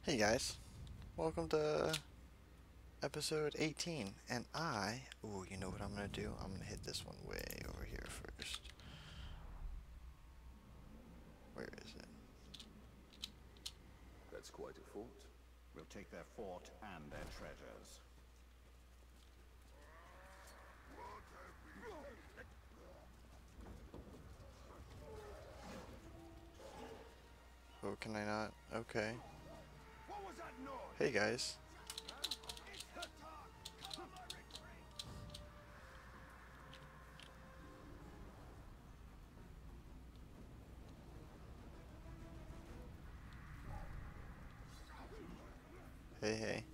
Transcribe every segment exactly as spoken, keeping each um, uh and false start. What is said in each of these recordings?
Hey guys, welcome to episode eighteen, and I, ooh, you know what I'm gonna do? I'm gonna hit this one way over here first. Where is it? That's quite a fort. We'll take their fort and their treasures. Oh, can I not? Okay. What was that noise? Hey guys. It's the talk. Cover my retreat. Hey, hey.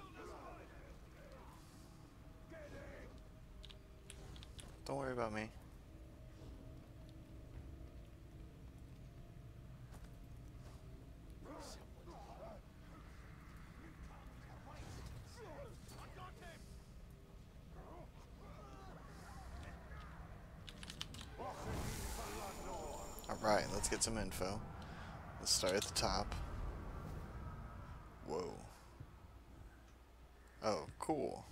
Don't worry about me. Alright, let's get some info. Let's start at the top. Whoa. Oh, cool.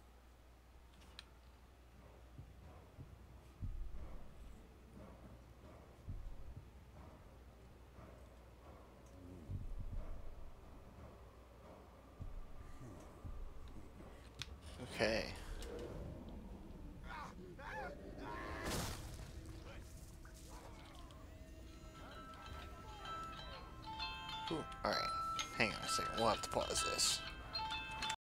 Okay. Ooh, alright. Hang on a second. We'll have to pause this.